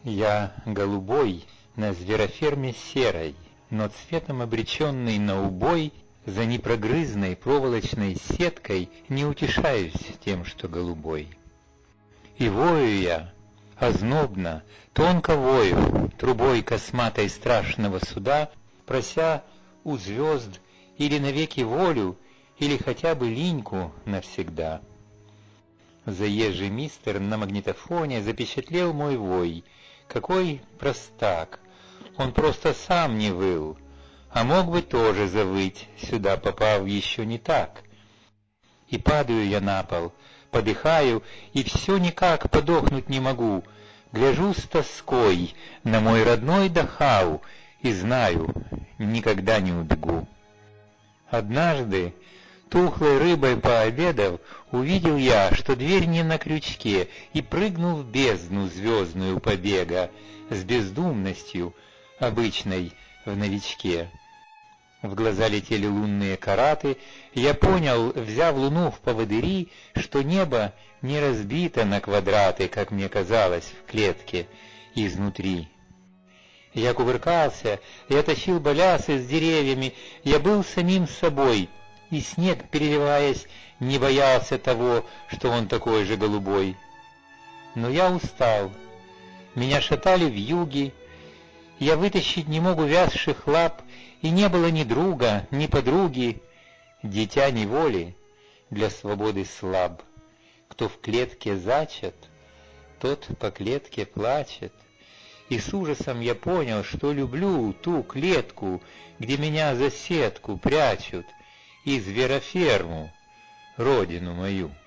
Я голубой на звероферме серой, но цветом обреченный на убой, за непрогрызной проволочной сеткой не утешаюсь тем, что голубой. И вою я, ознобно, тонко вою, трубой косматой страшного суда, прося у звезд или навеки волю, или хотя бы линьку навсегда. Заезжий мистер на магнитофоне запечатлел мой вой. Какой простак! Он просто сам не выл, а мог бы тоже завыть, сюда попав еще не так. И падаю я на пол, подыхаю, и все никак подохнуть не могу. Гляжу с тоской на мой родной Дахау и знаю, никогда не убегу. Однажды, тухлой рыбой пообедав, увидел я, что дверь не на крючке, и прыгнул в бездну звездную побега с бездумностью, обычной в новичке. В глаза летели лунные караты, я понял, взяв луну в поводыри, что небо не разбито на квадраты, как мне казалось, в клетке изнутри. Я кувыркался, я тащил балясы с деревьями, я был самим собой, и снег, переливаясь, не боялся того, что он такой же голубой. Но я устал, меня шатали вьюги, я вытащить не мог увязших лап, и не было ни друга, ни подруги. Дитя неволи для свободы слаб. Кто в клетке зачат, тот по клетке плачет. И с ужасом я понял, что люблю ту клетку, где меня за сетку прячут, и звероферму, родину мою.